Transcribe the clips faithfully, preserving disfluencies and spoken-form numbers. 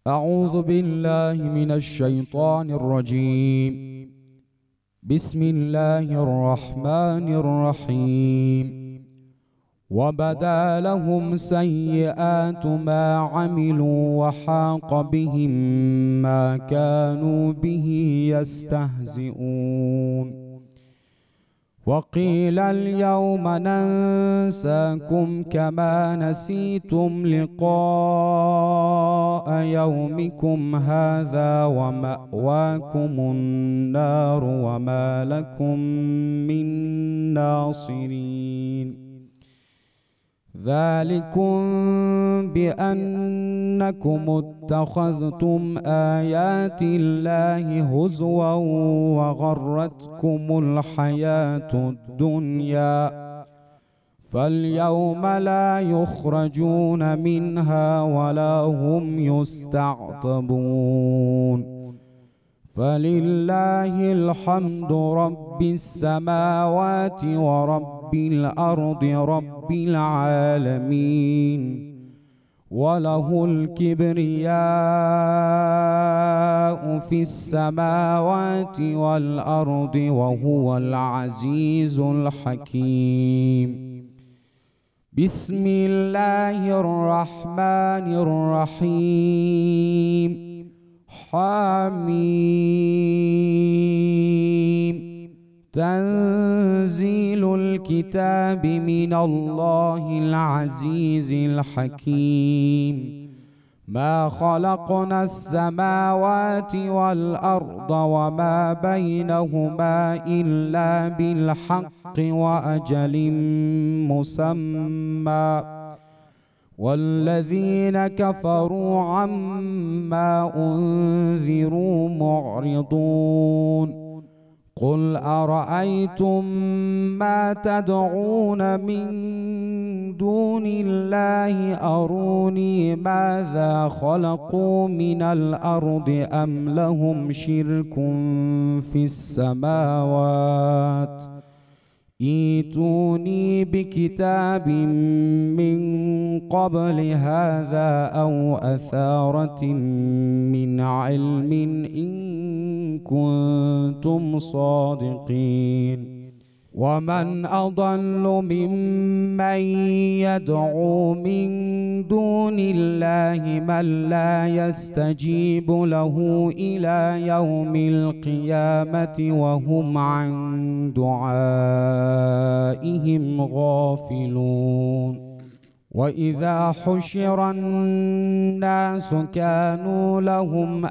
أعوذ بالله من الشيطان الرجيم. بسم الله الرحمن الرحيم. وبدا لهم سيئات ما عملوا وحاق بهم ما كانوا به يستهزئون. وقيل اليوم ننساكم كما نسيتم لقاء يومكم هذا ومأواكم النار وما لكم من ناصرين. ذلكم بأنكم اتخذتم آيات الله هزوا وغرتكم الحياة الدنيا فاليوم لا يخرجون منها ولا هم يستعتبون. فلله الحمد رب السماوات ورب الأرض رب العالمين، وله الكبرياء في السماوات والأرض وهو العزيز الحكيم. بسم الله الرحمن الرحيم. حميم. تنزيل الكتاب من الله العزيز الحكيم. ما خلقنا السماوات والأرض وما بينهما إلا بالحق وأجل مسمى، والذين كفروا عما أنذروا معرضون. قل أرأيتم ما تدعون من دون الله أروني ماذا خلقوا من الأرض أم لهم شرك في السماوات ائتوني بكتاب من قبل هذا أو أثارة من علم إن كنتم صادقين. ومن أضل ممن يدعو من دون الله من لا يستجيب له إلى يوم القيامة وهم عن دعائهم غافلون. وإذا حشر الناس كانوا لهم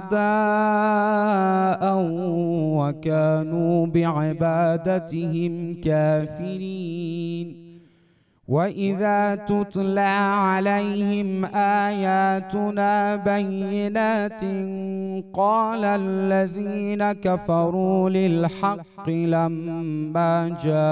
أعداء وكانوا بعبادتهم كافرين. وإذا تتلى عليهم آياتنا بينات قال الذين كفروا للحق لما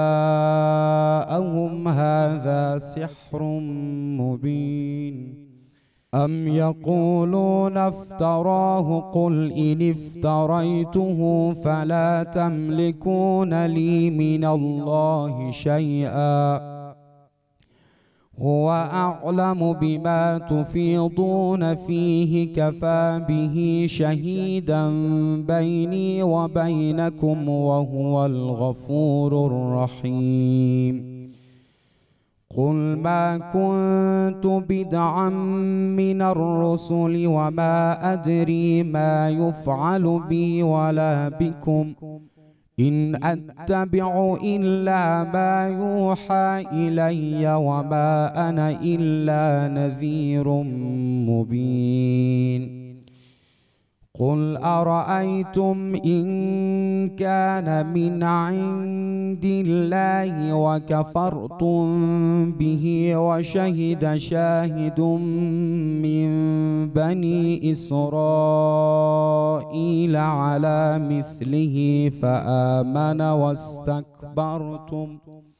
جاءهم هذا سحر مبين. أم يقولون افتراه قل إن افتريته فلا تملكون لي من الله شيئا هو أعلم بما تفيضون فيه كفى به شهيدا بيني وبينكم وهو الغفور الرحيم. قل ما كنت بدعا من الرسل وما أدري ما يفعل بي ولا بكم إن أتبع إلا ما يوحى إلي وما أنا إلا نذير مبين. قل أرأيتم إن كان من عند الله وكفرتم به وشهد شاهد من بني إسرائيل على مثله فآمن واستكبرتم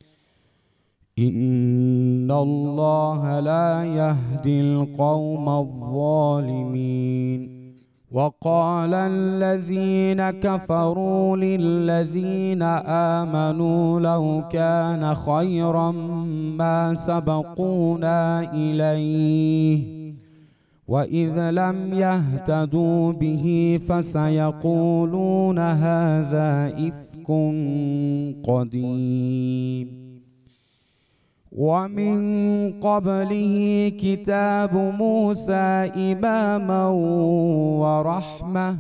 إن الله لا يهدي القوم الظالمين. وقال الذين كفروا للذين آمنوا لو كان خيرا ما سبقونا إليه وإذ لم يهتدوا به فسيقولون هذا إفك قديم. ومن قبله كتاب موسى إماما ورحمة،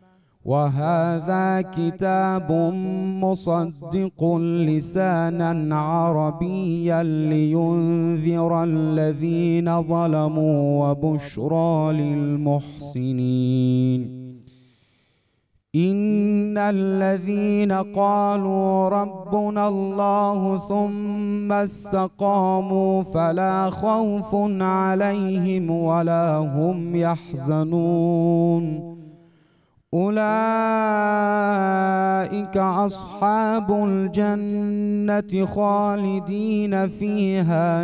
وهذا كتاب مصدق لسانا عربيا لينذر الذين ظلموا وبشرى للمحسنين. إن الذين قالوا ربنا الله ثم استقاموا فلا خوف عليهم ولا هم يحزنون، أولئك أصحاب الجنة خالدين فيها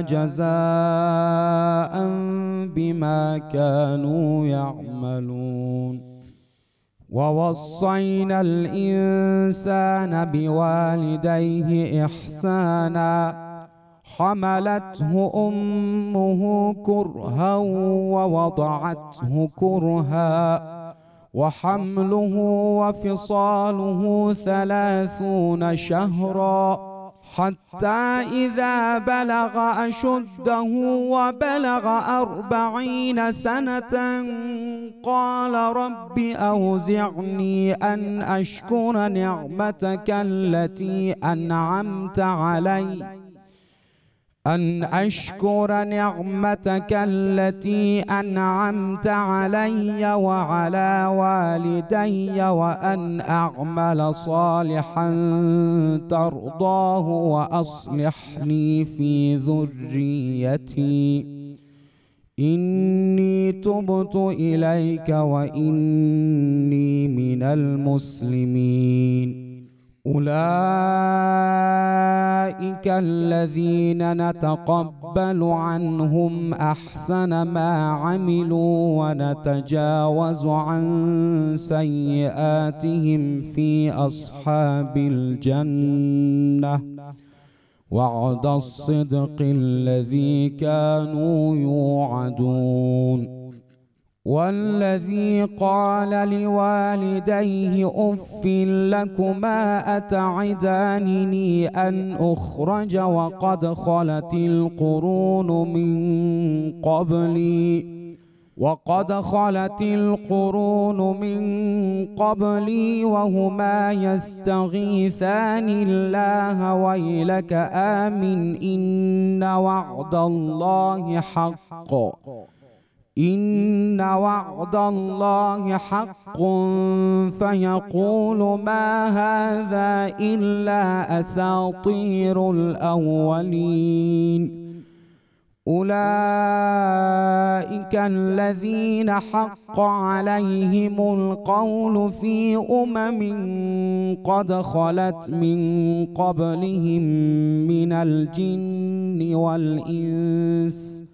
جزاء بما كانوا يعملون. ووصينا الإنسان بوالديه إحسانا، حملته أمه كرها ووضعته كرها، وحمله وفصاله ثلاثون شهرا، حتى إذا بلغ أشده وبلغ أربعين سنة قال رب أوزعني أن أشكر نعمتك التي أنعمت علي أن أشكر نعمتك التي أنعمت علي وعلى والدي وأن أعمل صالحا ترضاه وأصلح لي في ذريتي إني تبت إليك وإني من المسلمين. أولئك الذين نتقبل عنهم أحسن ما عملوا ونتجاوز عن سيئاتهم في أصحاب الجنة، وعد الصدق الذي كانوا يوعدون. والذي قال لوالديه أف لكما أتعدانني أن أخرج وقد خلت القرون من قبلي وقد خلت القرون من قبلي وهما يستغيثان الله ويلك آمن إن وعد الله حق إن وعد الله حق فيقول ما هذا إلا أساطير الأولين. أولئك الذين حق عليهم القول في أمم قد خلت من قبلهم من الجن والإنس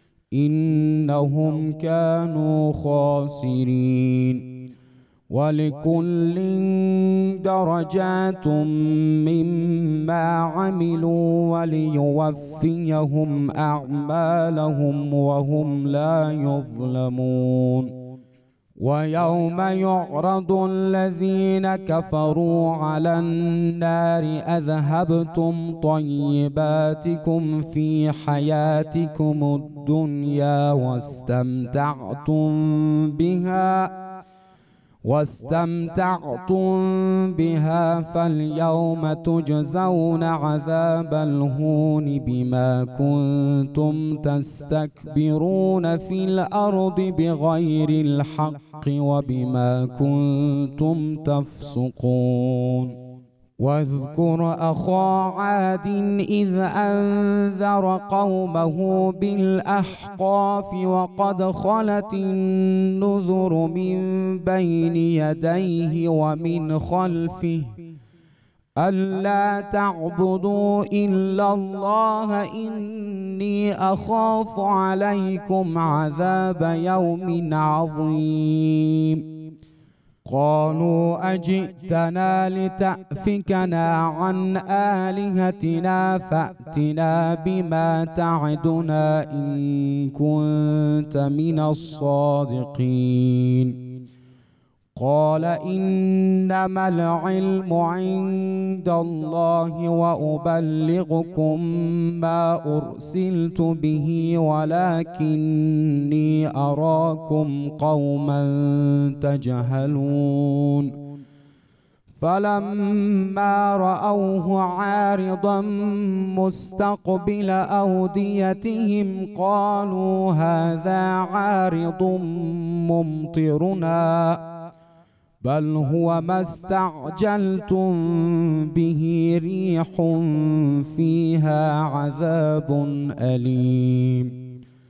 إنهم كانوا خاسرين. ولكل درجات مما عملوا وليوفيهم أعمالهم وهم لا يظلمون. ويوم يعرض الذين كفروا على النار أذهبتم طيباتكم في حياتكم الدنيا واستمتعتم بها واستمتعتم بها فاليوم تجزون عذاب الهون بما كنتم تستكبرون في الأرض بغير الحق وبما كنتم تفسقون. واذكر أخا عاد إذ أنذر قومه بالأحقاف وقد خلت النذر من بين يديه ومن خلفه ألا تعبدوا إلا الله إني أخاف عليكم عذاب يوم عظيم. قالوا أجئتنا لتأفكنا عن آلهتنا فأتنا بما تعدنا إن كنت من الصادقين. قال إنما العلم عند الله وأبلغكم ما أرسلت به ولكني أراكم قوما تجهلون. فلما رأوه عارضا مستقبل أوديتهم قالوا هذا عارض ممطرنا بل هو ما استعجلتم به ريح فيها عذاب أليم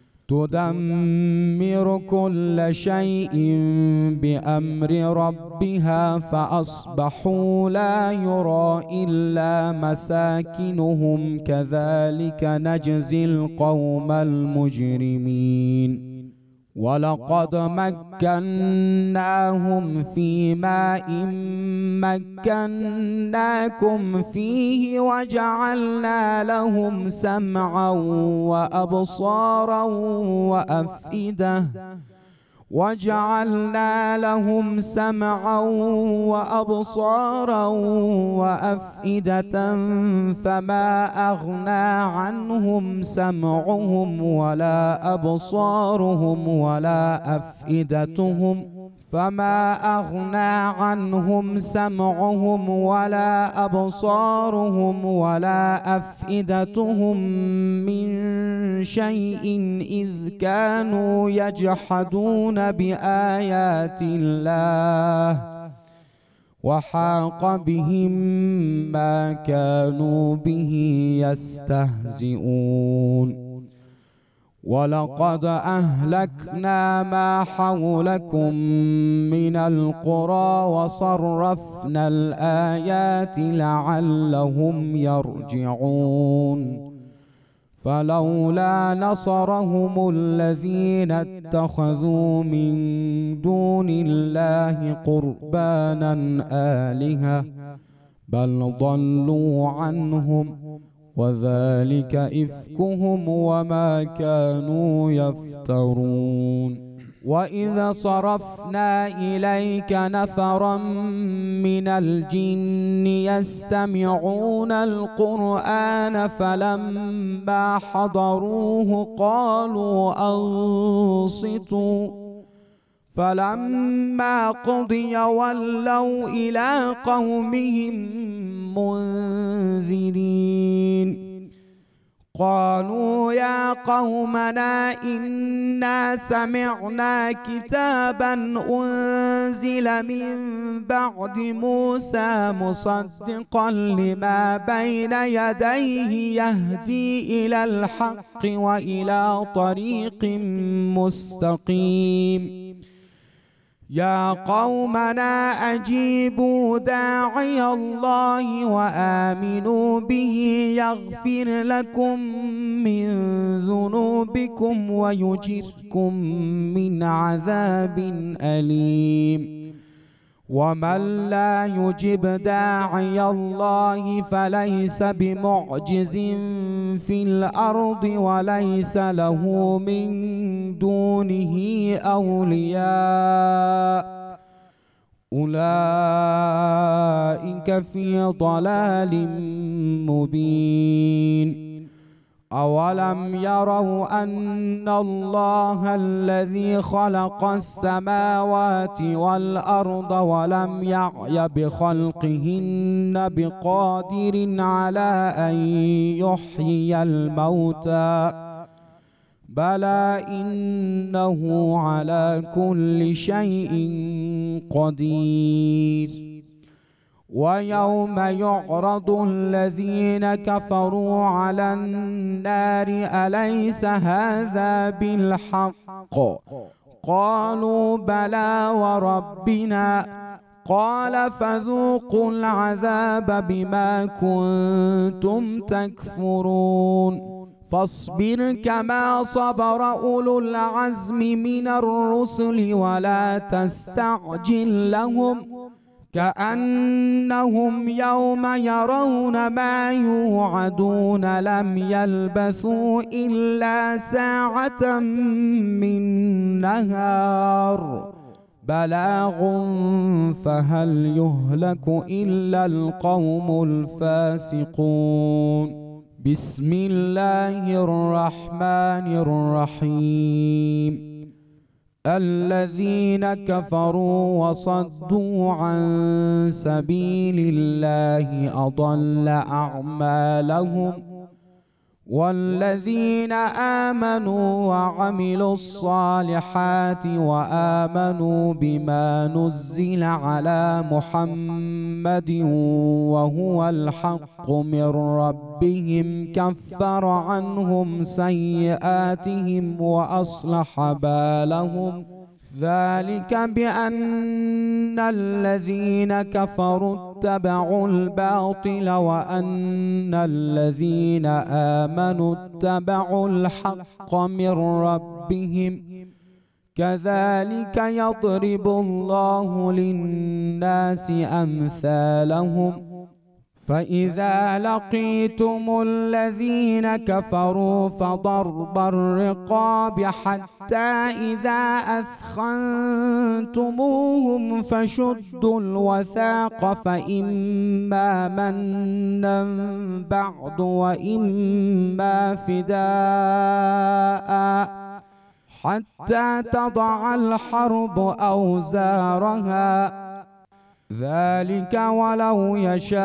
تدمر كل شيء بأمر ربها فأصبحوا لا يرى إلا مساكنهم كذلك نجزي القوم المجرمين. ولقد مكناهم في ماء مكناكم فيه وجعلنا لهم سمعا وأبصارا وأفئدة وجعلنا لهم سمعا وأبصارا وأفئدة فما أغنى عنهم سمعهم ولا أبصارهم ولا أفئدتهم فما أغنى عنهم سمعهم ولا أبصارهم ولا أفئدتهم من شيء إذ كانوا يجحدون بآيات الله وحاق بهم ما كانوا به يستهزئون. ولقد أهلكنا ما حولكم من القرى وصرفنا الآيات لعلهم يرجعون. فلولا نصرهم الذين اتخذوا من دون الله قربانا آلهة بل ضلوا عنهم وذلك إفكهم وما كانوا يفترون. وإذا صرفنا إليك نفرا من الجن يستمعون القرآن فلما حضروه قالوا أنصتوا فلما قضي ولوا إلى قومهم منذرين. قالوا يا قومنا إنا سمعنا كتابا أنزل من بعد موسى مصدقا لما بين يديه يهدي إلى الحق وإلى طريق مستقيم. يا قومنا أجيبوا داعي الله وآمنوا به يغفر لكم من ذنوبكم ويجركم من عذاب أليم. ومن لا يجب داعي الله فليس بمعجز في الأرض وليس له من دونه أولياء أولئك في ضلال مبين. أولم يروا أن الله الذي خلق السماوات والأرض ولم يعي بخلقهن بقادر على أن يحيي الموتى بلى إنه على كل شيء قدير. ويوم يعرض الذين كفروا على النار أليس هذا بالحق قالوا بلى وربنا قال فذوقوا العذاب بما كنتم تكفرون. فاصبر كما صبر أولو العزم من الرسل ولا تستعجل لهم كأنهم يوم يرون ما يوعدون لم يلبثوا إلا ساعة من نهار بلاغ فهل يهلك إلا القوم الفاسقون. بسم الله الرحمن الرحيم. الذين كفروا وصدوا عن سبيل الله أضل أعمالهم والذين آمنوا وعملوا الصالحات وآمنوا بما نزل على محمد وهو الحق من ربهم كفر عنهم سيئاتهم وأصلح بالهم ذلك بأن الذين كفروا اتبعوا الباطل وأن الذين آمنوا اتبعوا الحق من ربهم كذلك يضرب الله للناس أمثالهم. فإذا لقيتم الذين كفروا فضرب الرقاب حتى إذا أثخنتموهم فشدوا الوثاق فإما منا بعد وإما فداء حتى تضع الحرب أوزارها ذلك ولو يشاء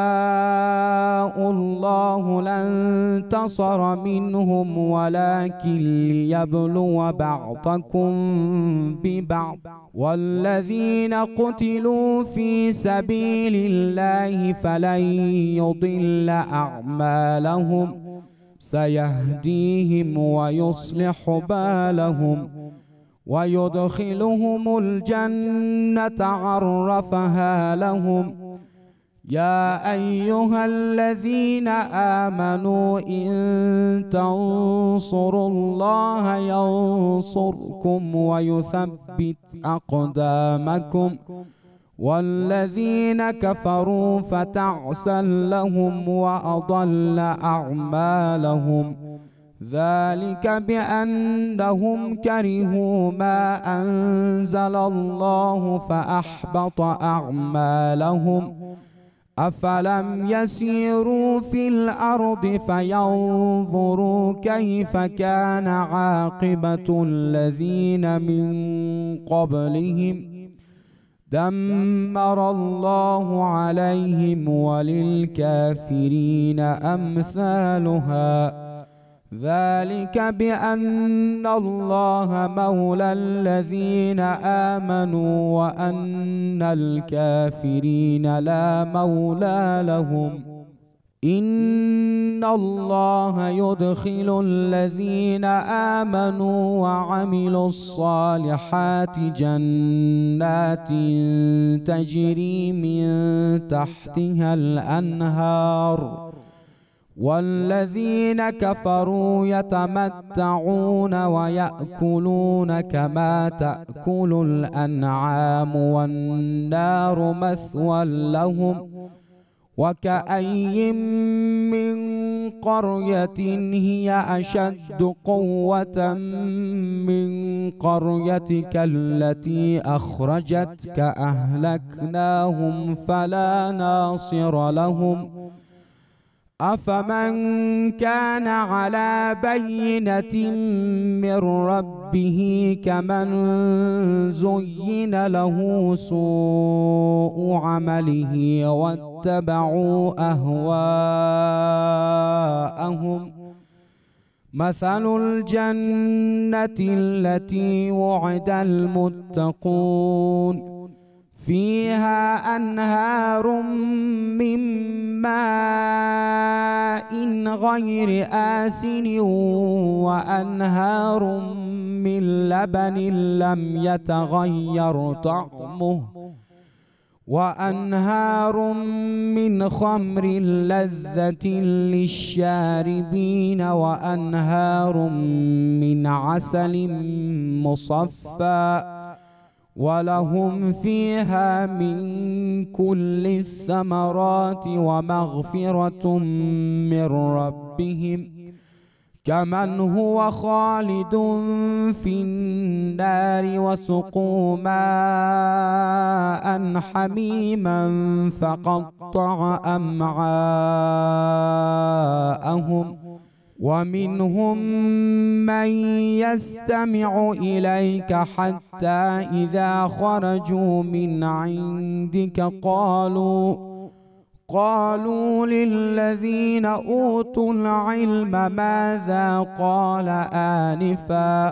الله لانتصر منهم ولكن ليبلو بعضكم ببعض والذين قتلوا في سبيل الله فلن يضل أعمالهم سيهديهم ويصلح بالهم ويدخلهم الجنة عرفها لهم. يا أيها الذين آمنوا إن تنصروا الله ينصركم ويثبت أقدامكم والذين كفروا فتعسا لهم وأضل أعمالهم ذلك بأنهم كرهوا ما أنزل الله فأحبط أعمالهم. أفلم يسيروا في الأرض فينظروا كيف كان عاقبة الذين من قبلهم دمر الله عليهم وللكافرين أمثالها ذلك بأن الله مولى الذين آمنوا وأن الكافرين لا مولى لهم. إن الله يدخل الذين آمنوا وعملوا الصالحات جنات تجري من تحتها الأنهار والذين كفروا يتمتعون ويأكلون كما تأكل الأنعام والنار مثوى لهم. وكأي من قرية هي أشد قوة من قريتك التي أخرجتك أهلكناهم فلا ناصر لهم. أفمن كان على بينة من ربه كمن زين له سوء عمله واتبعوا أهواءهم. مثل الجنة التي وعد المتقون فيها أنهار من ماء غير آسن وأنهار من لبن لم يتغير طعمه وأنهار من من خمر لذة للشاربين وأنهار من عسل مصفى ولهم فيها من كل الثمرات ومغفرة من ربهم كمن هو خالد في النار وسقوا ماء حميما فقطع أمعاءهم ومنهم من يستمع إليك حتى إذا خرجوا من عندك قالوا قالوا للذين أوتوا العلم ماذا قال آنفا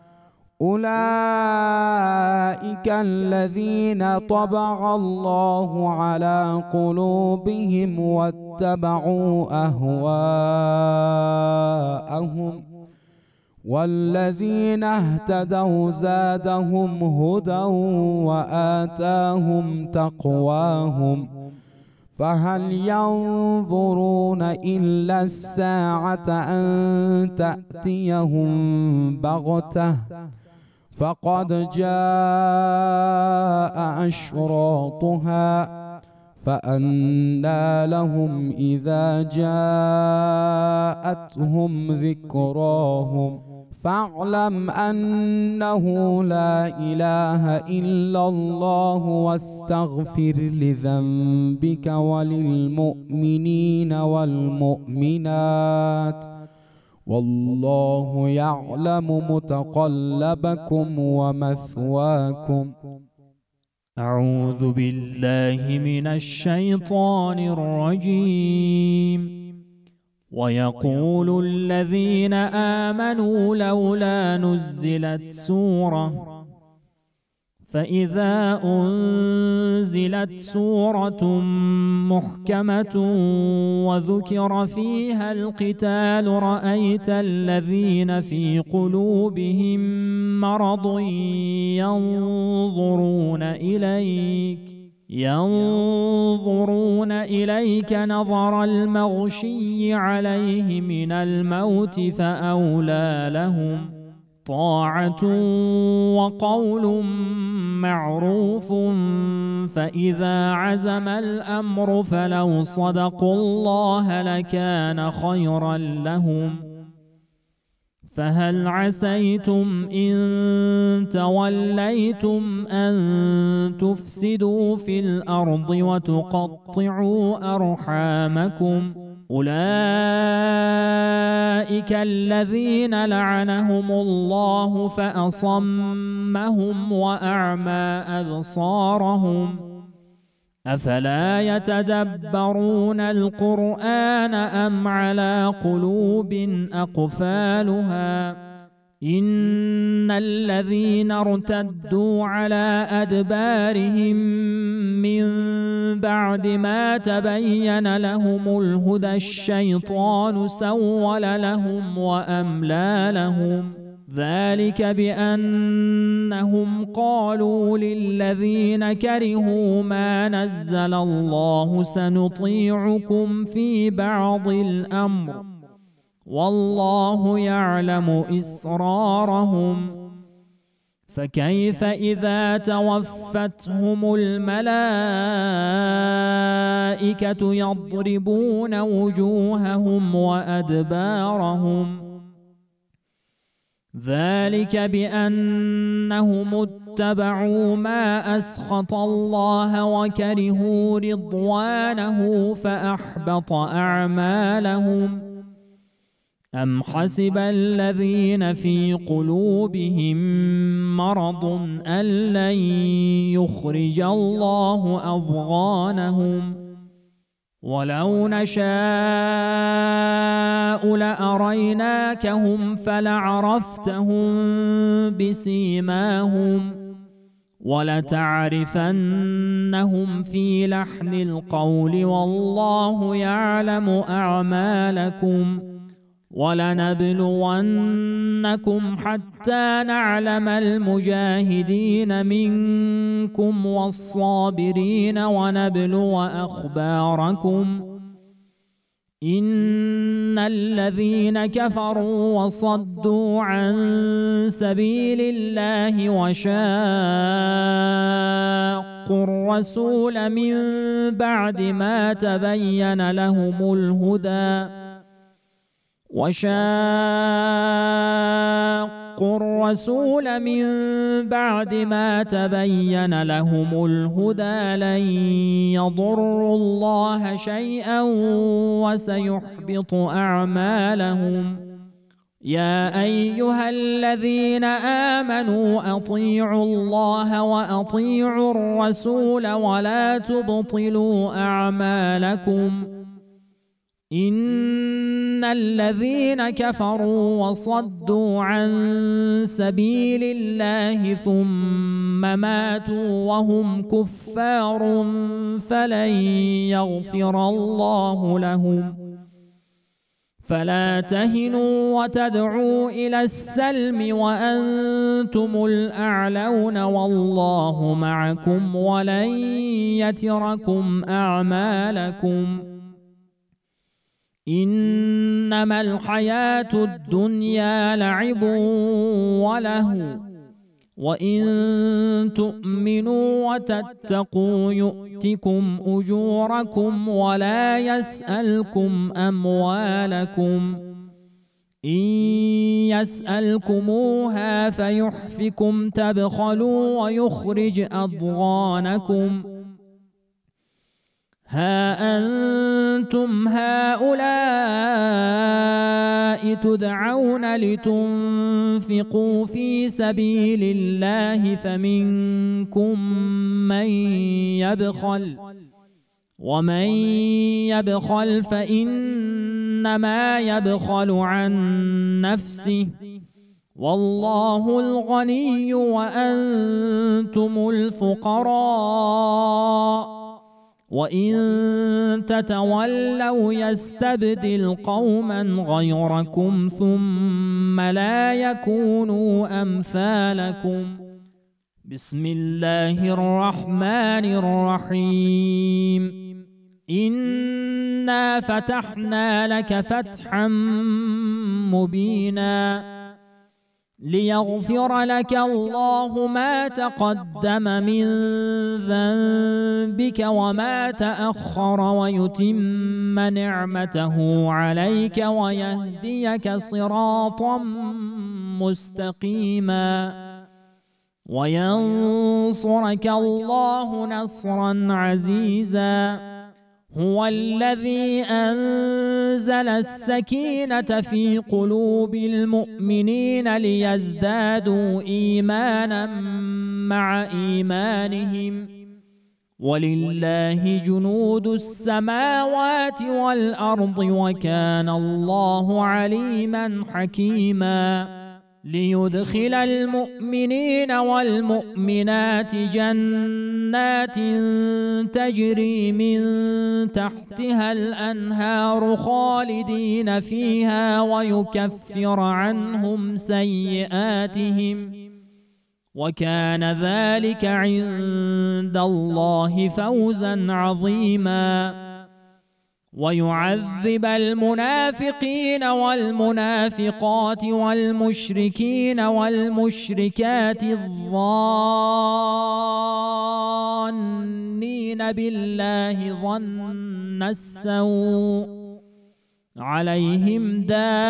أولئك الذين طبع الله على قلوبهم واتبعوا أهواءهم والذين اهتدوا زادهم هدى وآتاهم تقواهم فهل ينظرون إلا الساعة أن تأتيهم بغتة فقد جاء أشراطها فأنى لهم إذا جاءتهم ذكراهم فاعلم أنه لا إله إلا الله واستغفر لذنبك وللمؤمنين والمؤمنات والله يعلم متقلبكم ومثواكم. أعوذ بالله من الشيطان الرجيم. ويقول الذين آمنوا لولا نزلت سورة فإذا أنزلت سورة محكمة وذكر فيها القتال رأيت الذين في قلوبهم مرض ينظرون إليك ينظرون إليك نظر المغشي عليه من الموت فأولى لهم طاعة وقول معروف فإذا عزم الأمر فلو صدقوا الله لكان خيرا لهم فهل عسيتم إن توليتم أن تفسدوا في الأرض وتقطعوا أرحامكم أولئك الذين لعنهم الله فأصمهم وأعمى أبصارهم أفلا يتدبرون القرآن أم على قلوب أقفالها إن الذين ارتدوا على أدبارهم من بعد ما تبين لهم الهدى الشيطان سول لهم وأملى لهم ذلك بأنهم قالوا للذين كرهوا ما نزل الله سنطيعكم في بعض الأمر والله يعلم إسرارهم فكيف إذا توفتهم الملائكة يضربون وجوههم وأدبارهم ذلك بأنهم اتبعوا ما أسخط الله وكرهوا رضوانه فأحبط أعمالهم أم حسب الذين في قلوبهم مرض أن لن يخرج الله أضغانهم ولو نشاء لأريناكهم فلعرفتهم بسيماهم ولتعرفنهم في لحن القول والله يعلم أعمالكم ولنبلونكم حتى نعلم المجاهدين منكم والصابرين ونبلو أخباركم إن الذين كفروا وصدوا عن سبيل الله وشاقوا الرسول من بعد ما تبين لهم الهدى وشاقوا الرسول من بعد ما تبين لهم الهدى لن يضروا الله شيئا وسيحبط أعمالهم يا أيها الذين آمنوا أطيعوا الله وأطيعوا الرسول ولا تبطلوا أعمالكم إن الذين كفروا وصدوا عن سبيل الله ثم ماتوا وهم كفار فلن يغفر الله لهم فلا تهنوا وتدعوا إلى السلم وأنتم الأعلون والله معكم ولن يتركم أعمالكم إنما الحياة الدنيا لعب وله وإن تؤمنوا وتتقوا يؤتكم أجوركم ولا يسألكم أموالكم إن يسألكموها فيحفكم تبخلوا ويخرج أضغانكم ها أنتم هؤلاء تدعون لتنفقوا في سبيل الله فمنكم من يبخل ومن يبخل فإنما يبخل عن نفسه والله الغني وأنتم الفقراء وإن تتولوا يستبدل قوما غيركم ثم لا يكونوا أمثالكم بسم الله الرحمن الرحيم إنا فتحنا لك فتحا مبينا ليغفر لك الله ما تقدم من ذنبك وما تأخر ويتم نعمته عليك ويهديك صراطا مستقيما وينصرك الله نصرا عزيزا هو الذي أنزل السكينة في قلوب المؤمنين ليزدادوا إيمانا مع إيمانهم ولله جنود السماوات والأرض وكان الله عليما حكيما ليدخل المؤمنين والمؤمنات جنات تجري من تحتها الأنهار خالدين فيها ويكفر عنهم سيئاتهم وكان ذلك عند الله فوزا عظيما ويعذب المنافقين والمنافقات والمشركين والمشركات الظانين بالله ظن السوء عليهم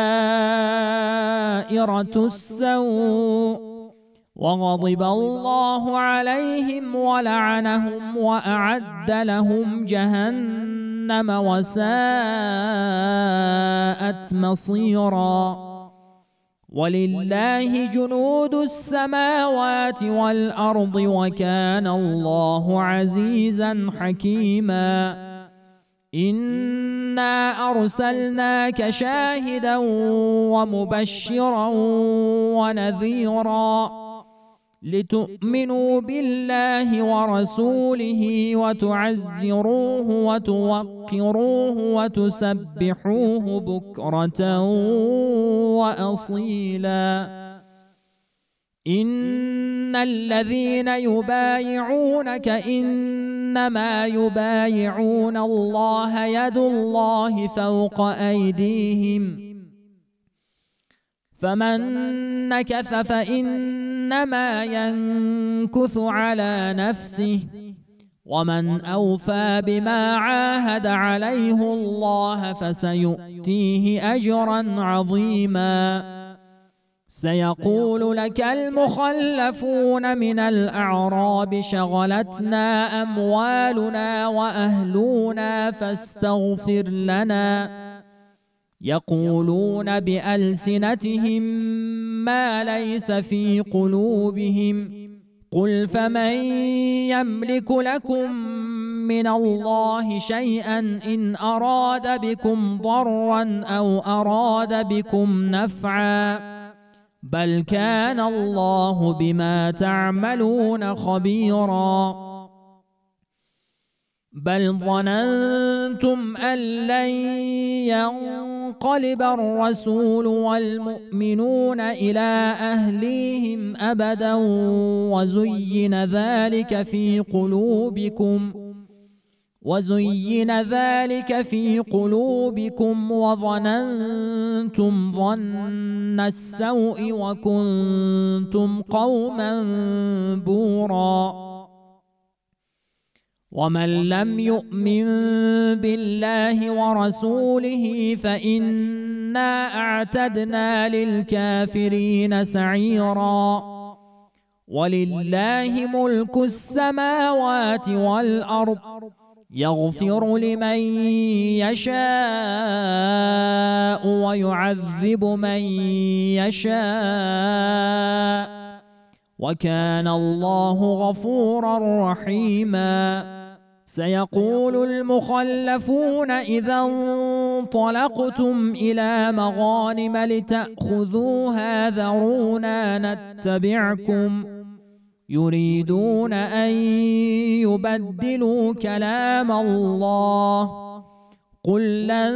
دائرة السوء وغضب الله عليهم ولعنهم وأعد لهم جهنم وساءت مصيرا ولله جنود السماوات والأرض وكان الله عزيزا حكيما إنا أرسلناك شاهدا ومبشرا ونذيرا لتؤمنوا بالله ورسوله وتعزروه وتوقروه وتسبحوه بكرة وأصيلا إن الذين يبايعونك إنما يبايعون الله يد الله فوق أيديهم فمن نكث فإنما ينكث على نفسه ومن أوفى بما عاهد عليه الله فسيؤتيه أجرا عظيما سيقول لك المخلفون من الأعراب شغلتنا أموالنا وأهلنا فاستغفر لنا يقولون بألسنتهم ما ليس في قلوبهم قل فمن يملك لكم من الله شيئا إن أراد بكم ضرا أو أراد بكم نفعا بل كان الله بما تعملون خبيرا بل ظننتم أن لن ينقلب الرسول والمؤمنون إلى أهليهم أبدا وزين ذلك في قلوبكم وزين ذلك في قلوبكم وظننتم ظن السوء وكنتم قوما بورا ومن لم يؤمن بالله ورسوله فإنا أعتدنا للكافرين سعيرا ولله ملك السماوات والأرض يغفر لمن يشاء ويعذب من يشاء وكان الله غفورا رحيما سيقول المخلفون إذا انطلقتم إلى مغانم لتأخذوها ذرونا نتبعكم يريدون أن يبدلوا كلام الله قل لن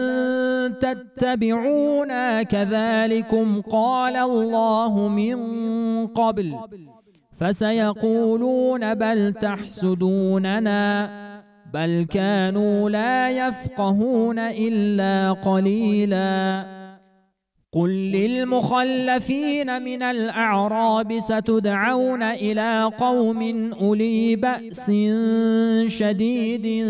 تتبعونا كذلكم قال الله من قبل فسيقولون بل تحسدوننا بل كانوا لا يفقهون إلا قليلا قل للمخلفين من الأعراب ستدعون إلى قوم أولي بأس شديد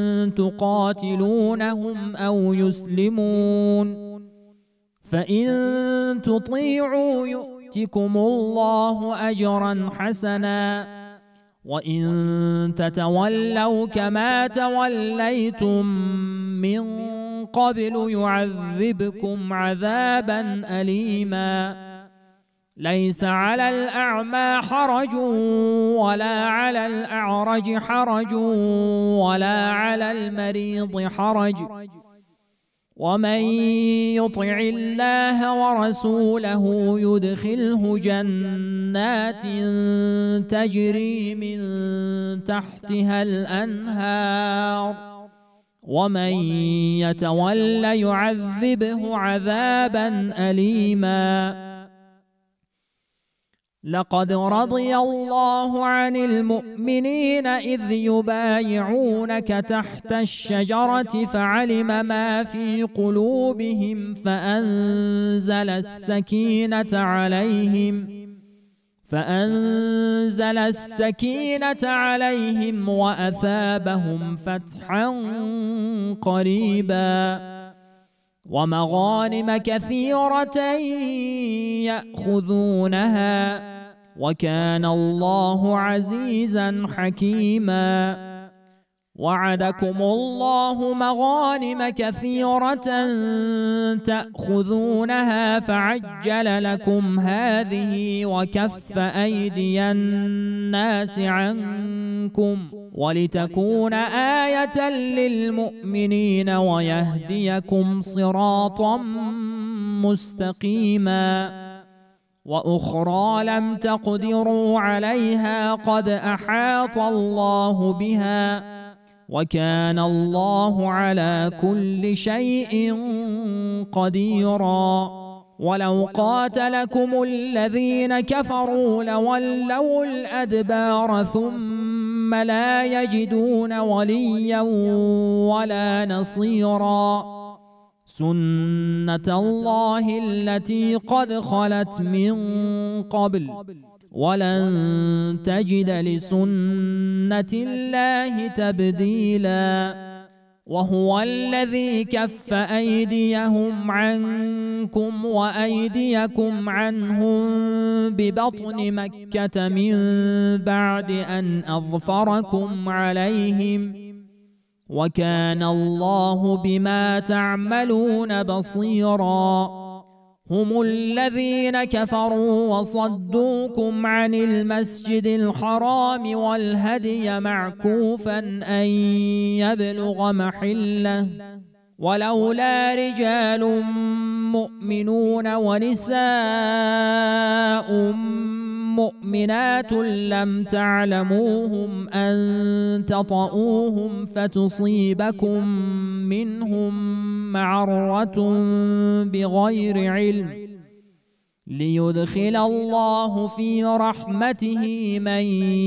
تقاتلونهم أو يسلمون فإن تطيعوا يؤتكم الله أجرا حسنا وإن تتولوا كما توليتم من قبل يعذبكم عذابا أليما ليس على الأعمى حرج ولا على الأعرج حرج ولا على المريض حرج ومن يطع الله ورسوله يدخله جنات تجري من تحتها الأنهار ومن يتول يعذبه عذابا أليما لقد رضي الله عن المؤمنين إذ يبايعونك تحت الشجرة فعلم ما في قلوبهم فأنزل السكينة عليهم فأنزل السكينة عليهم وأثابهم فتحا قريبا ومغانم كثيرة يأخذونها وكان الله عزيزا حكيما وعدكم الله مغانم كثيرة تأخذونها فعجل لكم هذه وكف أيدي الناس عنكم ولتكون آية للمؤمنين ويهديكم صراطا مستقيما وأخرى لم تقدروا عليها قد أحاط الله بها وكان الله على كل شيء قديرا. ولو قاتلكم الذين كفروا لولوا الأدبار ثم لا يجدون وليا ولا نصيرا. سنة الله التي قد خلت من قبل ولن تجد لسنة الله تبديلا. وهو الذي كف أيديهم عنكم وأيديكم عنهم ببطن مكة من بعد أن أظفركم عليهم وكان الله بما تعملون بصيرا. هم الذين كفروا وصدوكم عن المسجد الحرام والهدي معكوفا أن يبلغ محله ولولا رجال مؤمنون ونساء مؤمنات لم تعلموهم أن تطؤوهم فتصيبكم منهم معرة بغير علم ليدخل الله في رحمته من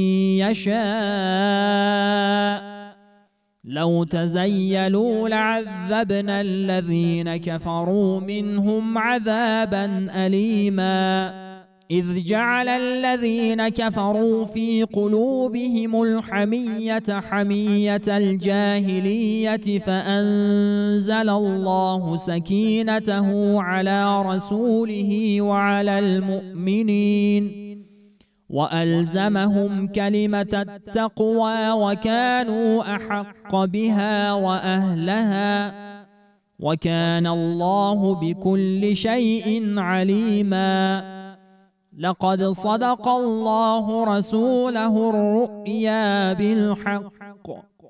يشاء. لو تزيلوا لعذبنا الذين كفروا منهم عذابا أليما. إذ جعل الذين كفروا في قلوبهم الحمية حمية الجاهلية فأنزل الله سكينته على رسوله وعلى المؤمنين وألزمهم كلمة التقوى وكانوا أحق بها وأهلها وكان الله بكل شيء عليما. لقد صدق الله رسوله الرؤيا بالحق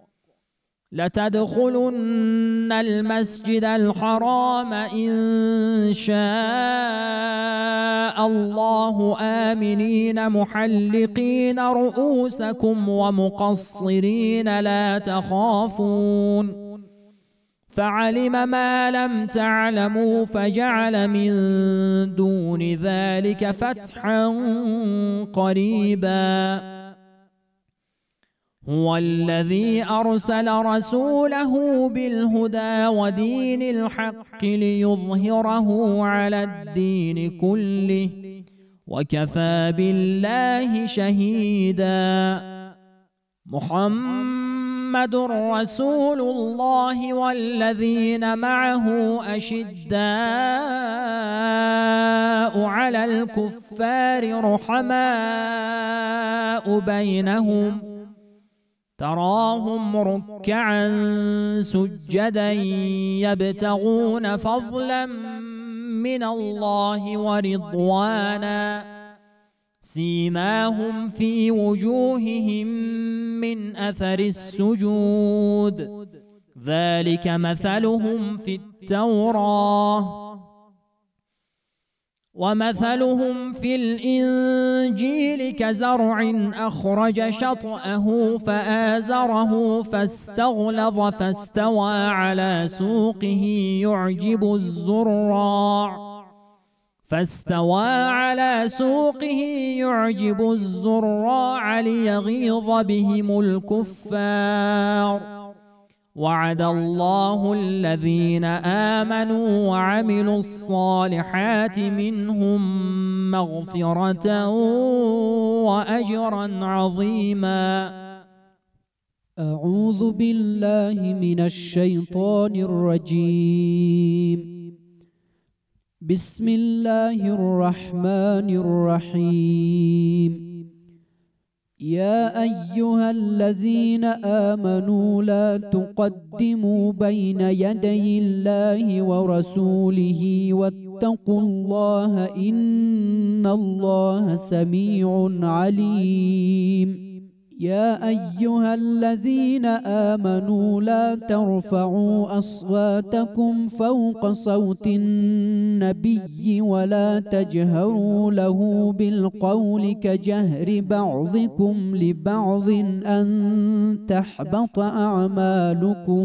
لتدخلن المسجد الحرام إن شاء الله آمنين محلقين رؤوسكم ومقصرين لا تخافون فعلم ما لم تعلموا فجعل من دون ذلك فتحا قريبا. هو الذي أرسل رسوله بالهدى ودين الحق ليظهره على الدين كله وكفى بالله شهيدا. محمد رسول الله والذين معه أشداء على الكفار رحماء بينهم تراهم ركعا سجدا يبتغون فضلا من الله ورضوانا سيماهم في وجوههم من أثر السجود ذلك مثلهم في التوراة ومثلهم في الإنجيل كزرع أخرج شطأه فآزره فاستغلظ فاستوى على سوقه يعجب الزراع فاستوى على سوقه يعجب الزراع ليغيظ بهم الكفار. وعد الله الذين آمنوا وعملوا الصالحات منهم مغفرة وأجرا عظيما. أعوذ بالله من الشيطان الرجيم. بسم الله الرحمن الرحيم. يا أيها الذين آمنوا لا تقدموا بين يدي الله ورسوله واتقوا الله إن الله سميع عليم. يا أيها الذين آمنوا لا ترفعوا أصواتكم فوق صوت النبي ولا تجهروا له بالقول كجهر بعضكم لبعض أن تحبط أعمالكم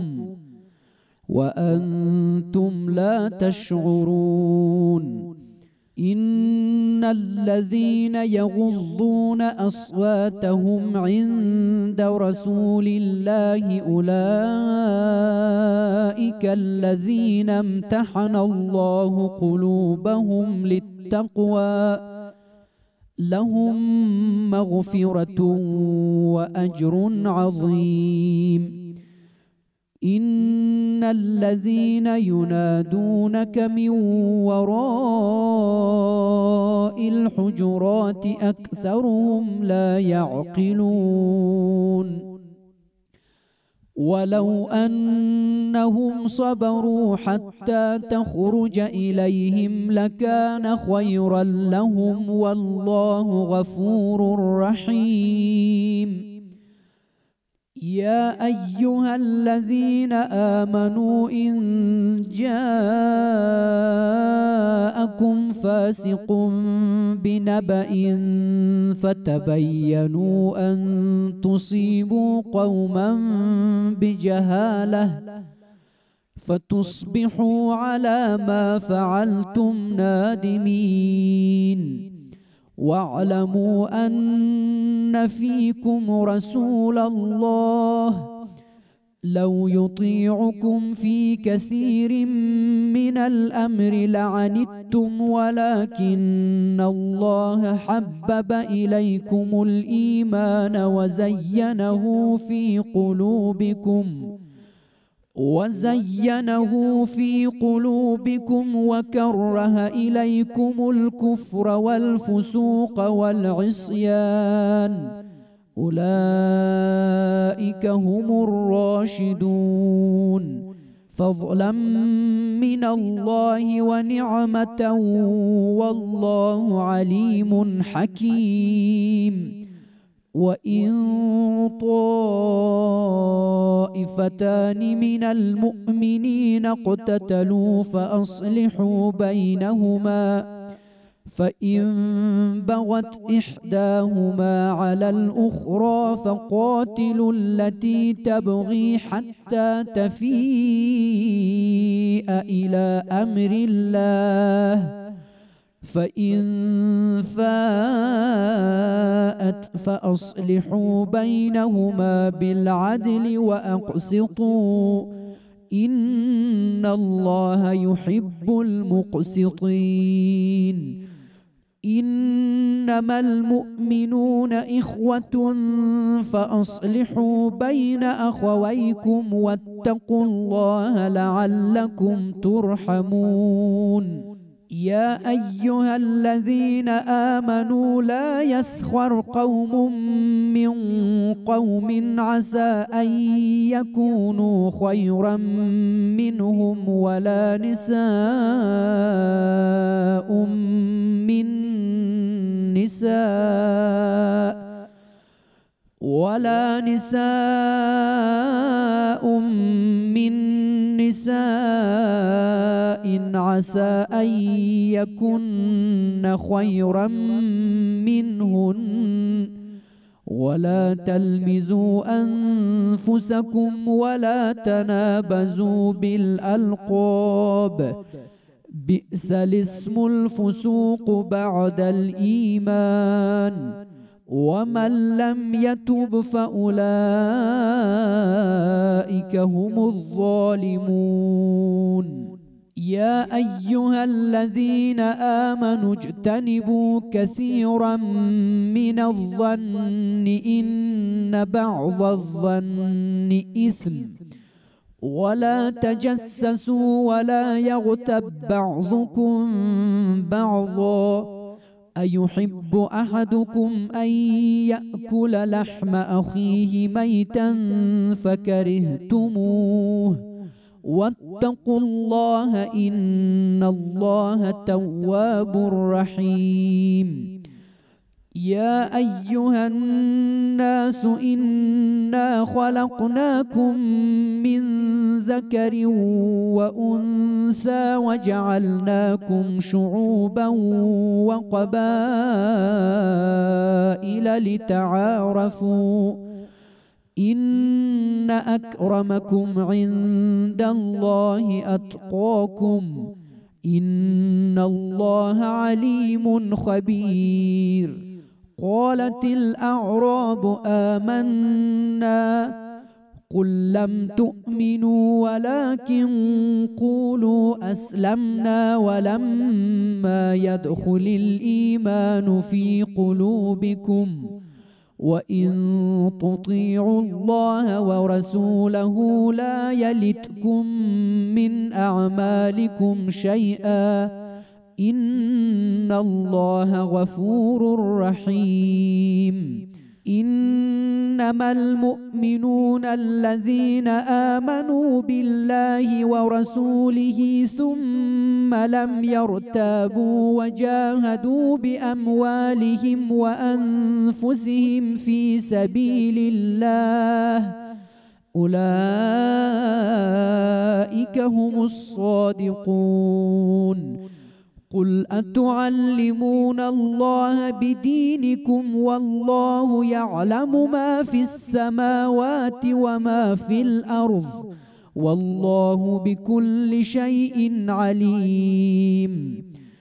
وأنتم لا تشعرون إن الذين يغضون أصواتهم عند رسول الله أولئك الذين امتحن الله قلوبهم للتقوى لهم مغفرة وأجر عظيم إن الذين ينادونك من وراء الحجرات أكثرهم لا يعقلون ولو أنهم صبروا حتى تخرج إليهم لكان خيرا لهم والله غفور رحيم يا أيها الذين آمنوا إن جاءكم فاسق بنبأ فتبينوا أن تصيبوا قوما بجهالة فتصبحوا على ما فعلتم نادمين واعلموا أن فيكم رسول الله لو يطيعكم في كثير من الأمر لعنتم ولكن الله حبب إليكم الإيمان وزينه في قلوبكم وزينه في قلوبكم وكره إليكم الكفر والفسوق والعصيان أولئك هم الراشدون فضلا من الله ونعمة والله عليم حكيم وإن طائفتان من المؤمنين اقتتلوا فأصلحوا بينهما فإن بغت إحداهما على الأخرى فقاتلوا التي تبغي حتى تفيء إلى أمر الله فإن فاءت فأصلحوا بينهما بالعدل وأقسطوا إن الله يحب المقسطين إنما المؤمنون إخوة فأصلحوا بين أخويكم واتقوا الله لعلكم ترحمون يا أيها الذين آمنوا لا يسخر قوم من قوم عسى أن يكونوا خيرا منهم ولا نساء من نساء ولا نساء من نساء عسى أن يكن خيرا منهن ولا تلمزوا أنفسكم ولا تنابزوا بالألقاب بئس الاسم الفسوق بعد الإيمان ومن لم يتب فأولئك هم الظالمون يا أيها الذين آمنوا اجتنبوا كثيرا من الظن إن بعض الظن إثم ولا تجسسوا ولا يغتب بعضكم بعضا أيحب أحدكم أن يأكل لحم أخيه ميتا فكرهتموه واتقوا الله إن الله تواب رحيم يا أيها الناس إنا خلقناكم من ذكر وأنثى وجعلناكم شعوبا وقبائل لتعارفوا إن أكرمكم عند الله أتقاكم إن الله عليم خبير. قالت الأعراب آمنا قل لم تؤمنوا ولكن قولوا أسلمنا ولما يدخل الإيمان في قلوبكم وإن تطيعوا الله ورسوله لا يلتكم من أعمالكم شيئا إن الله غفور رحيم. إنما المؤمنون الذين آمنوا بالله ورسوله ثم لم يرتابوا وجاهدوا بأموالهم وأنفسهم في سبيل الله أولئك هم الصادقون. قل أتعلمون الله بدينكم والله يعلم ما في السماوات وما في الأرض والله بكل شيء عليم.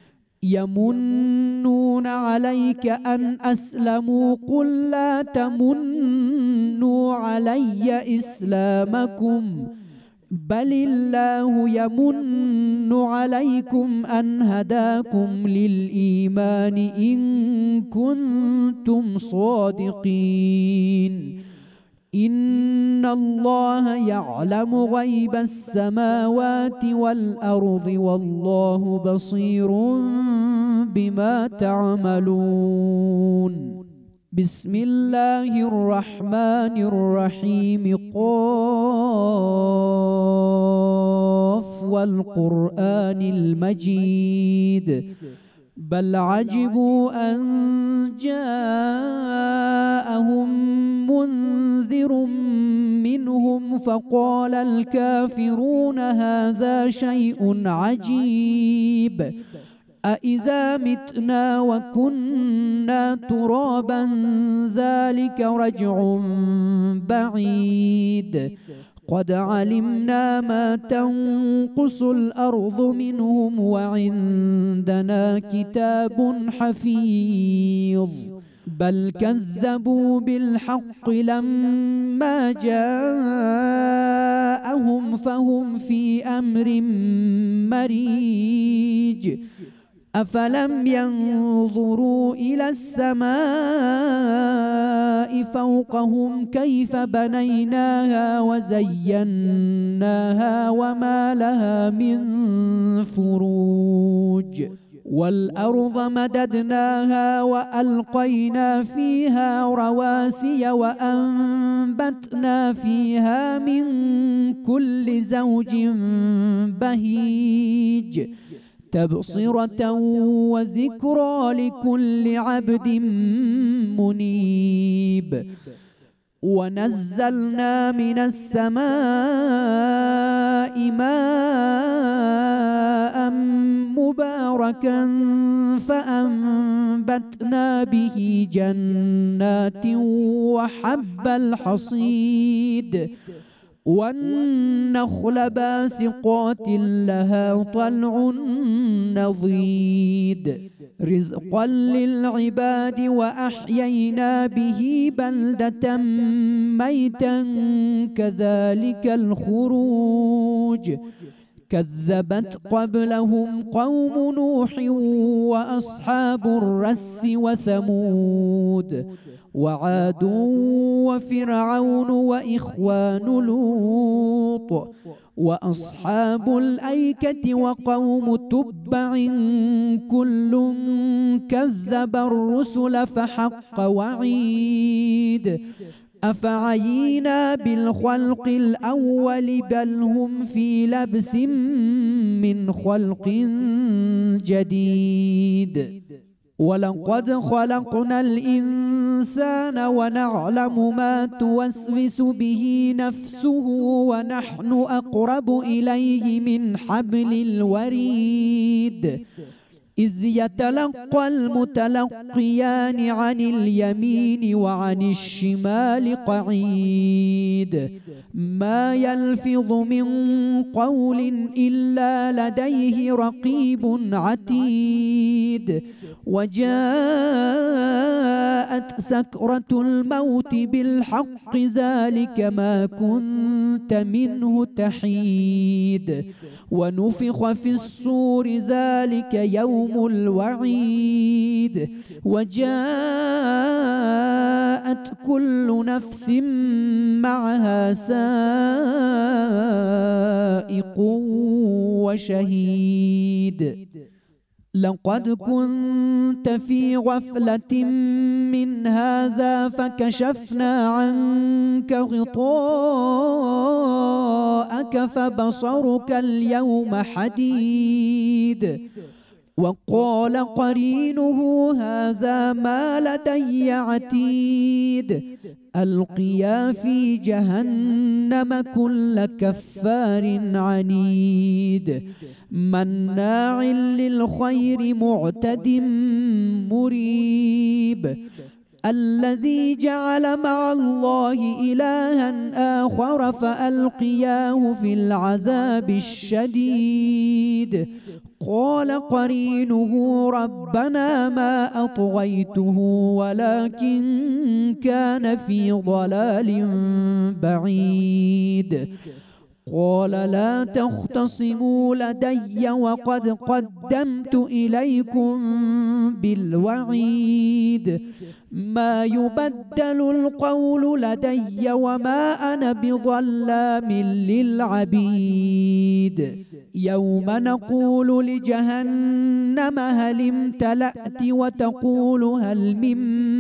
يمنون عليك أن أسلموا قل لا تمنوا علي إسلامكم بل الله يمن عليكم أن هداكم للإيمان إن كنتم صادقين. إن الله يعلم غيب السماوات والأرض والله بصير بما تعملون. بسم الله الرحمن الرحيم. قاف والقرآن المجيد بل عجبوا أن جاءهم منذر منهم فقال الكافرون هذا شيء عجيب أإذا متنا وكنا ترابا ذلك رجع بعيد قد علمنا ما تنقص الأرض منهم وعندنا كتاب حفيظ بل كذبوا بالحق لما جاءهم فهم في أمر مريج أفلم ينظروا إلى السماء فوقهم كيف بنيناها وزيناها وما لها من فروج والأرض مددناها وألقينا فيها رواسي وأنبتنا فيها من كل زوج بهيج تبصرة وذكرى لكل عبد منيب. ونزلنا من السماء ماء مباركا فأنبتنا به جنات وحب الحصيد والنخل باسقات لها طلع نضيد رزقا للعباد وأحيينا به بلدة ميتا كذلك الخروج كذبت قبلهم قوم نوح وأصحاب الرس وثمود وعاد وفرعون وإخوان لوط وأصحاب الأيكة وقوم تبع كل كذب الرسل فحق وعيد أفعينا بالخلق الأول بل هم في لبس من خلق جديد. ولقد خلقنا الإنسان ونعلم ما توسوس به نفسه ونحن أقرب إليه من حبل الوريد إذ يتلقى المتلقيان عن اليمين وعن الشمال قعيد ما يلفظ من قول إلا لديه رقيب عتيد وجاءت سكرة الموت بالحق ذلك ما كنت منه تحيد ونفخ في الصور ذلك يوم الوعيد وجاءت كل نفس معها سائق وشهيد لقد كنت في غفلة من هذا فكشفنا عنك غطاءك فبصرك اليوم حديد وقال قرينه هذا ما لدي عتيد ألقيا في جهنم كل كفار عنيد مناع للخير معتد مريب الذي جعل مع الله إلها آخر فألقياه في العذاب الشديد قال قرينه ربنا ما أطغيته ولكن كان في ضلال بعيد قال لا تختصموا لدي وقد قدمت إليكم بالوعيد ما يبدل القول لدي وما أنا بظلام للعبيد يوم نقول لجهنم هل امتلأت وتقول هل من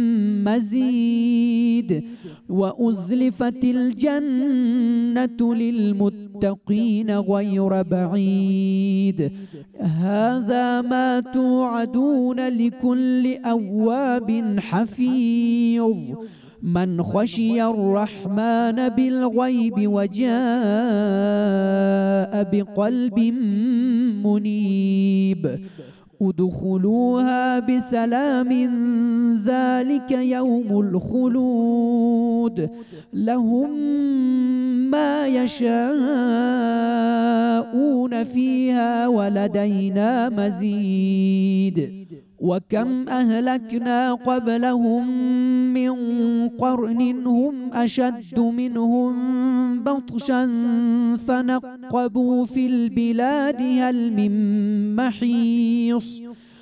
مزيد وأزلفت الجنة للمتقين غير بعيد هذا ما توعدون لكل أواب حفيظ من خشي الرحمن بالغيب وجاء بقلب منيب ادخلوها بسلام ذلك يوم الخلود لهم ما يشاءون فيها ولدينا مزيد وكم أهلكنا قبلهم من قرن هم أشد منهم بطشا فنقبوا في البلاد هل من محيص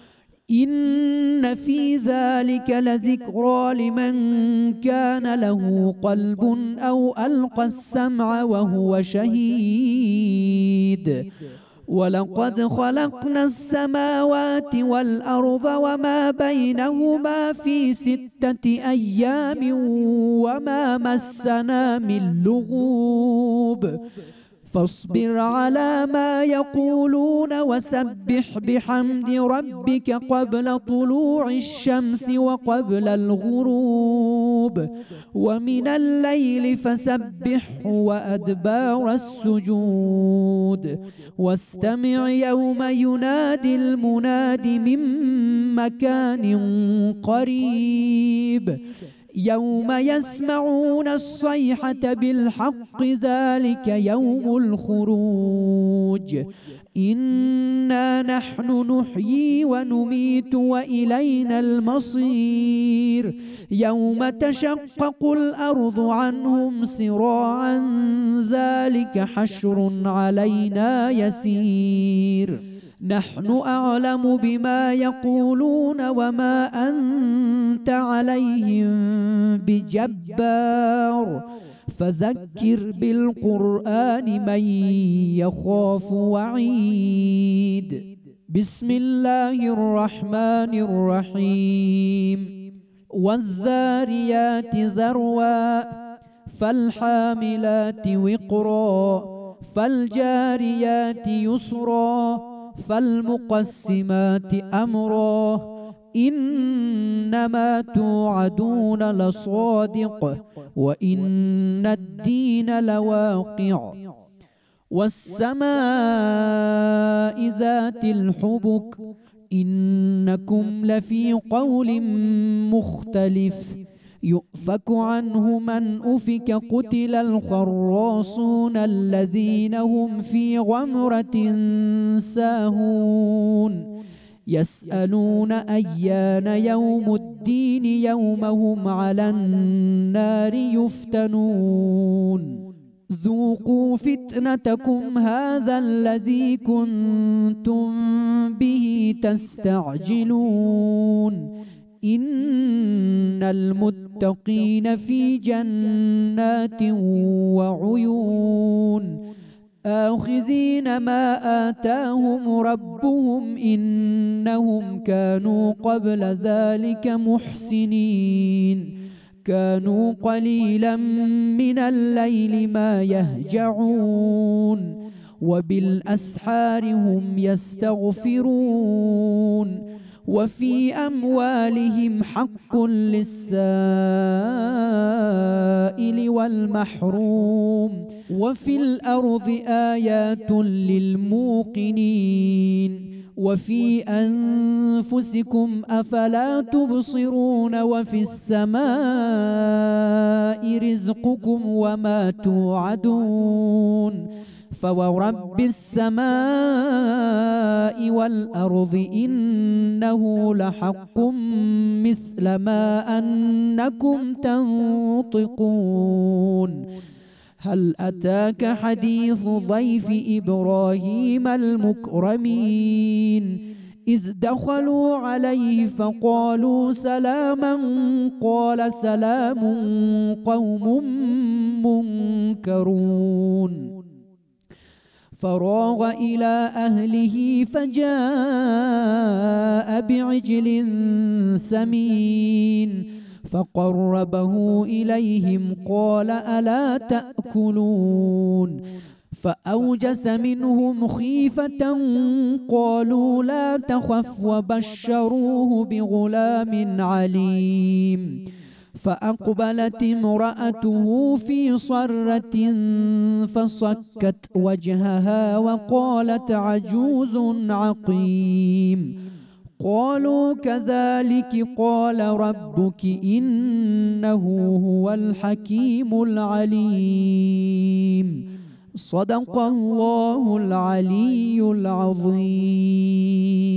إن في ذلك لذكرى لمن كان له قلب أو ألقى السمع وهو شهيد ولقد خلقنا السماوات والأرض وما بينهما في ستة أيام وما مسنا من لغوب فاصبر على ما يقولون وسبح بحمد ربك قبل طلوع الشمس وقبل الغروب ومن الليل فسبحه وأدبار السجود واستمع يوم ينادي المناد من مكان قريب يوم يسمعون الصيحة بالحق ذلك يوم الخروج إنا نحن نحيي ونميت وإلينا المصير يوم تشقق الأرض عنهم سراعا ذلك حشر علينا يسير نحن أعلم بما يقولون وما أنت عليهم بجبار فذكر بالقرآن من يخاف وعيد بسم الله الرحمن الرحيم والذاريات ذروا فالحاملات وقرا فالجاريات يسرا فالمقسمات أمرا إنما توعدون لصادق وإن الدين لواقع والسماء ذات الحبك إنكم لفي قول مختلف يؤفك عنه من أفك قتل الخراصون الذين هم في غمرة ساهون يسألون أيان يوم الدين يوم هم على النار يفتنون ذوقوا فتنتكم هذا الذي كنتم به تستعجلون إن المتقين في جنات وعيون آخذين ما آتاهم ربهم إنهم كانوا قبل ذلك محسنين كانوا قليلا من الليل ما يهجعون وبالأسحار هم يستغفرون وفي أموالهم حق للسائل والمحروم وفي الأرض آيات للموقنين وفي أنفسكم أفلا تبصرون وفي السماء رزقكم وما توعدون فورب السماء والأرض إنه لحق مثل ما أنكم تنطقون هل أتاك حديث ضيف إبراهيم المكرمين إذ دخلوا عليه فقالوا سلاما قال سلام قوم منكرون فراغ إلى أهله فجاء بعجل سمين فقربه إليهم قال ألا تأكلون فأوجس منهم خيفة قالوا لا تخف وبشروه بغلام عليم فأقبلت امرأته في صرة فصكت وجهها وقالت عجوز عقيم قالوا كذلك قال ربك إنه هو الحكيم العليم صدق الله العلي العظيم.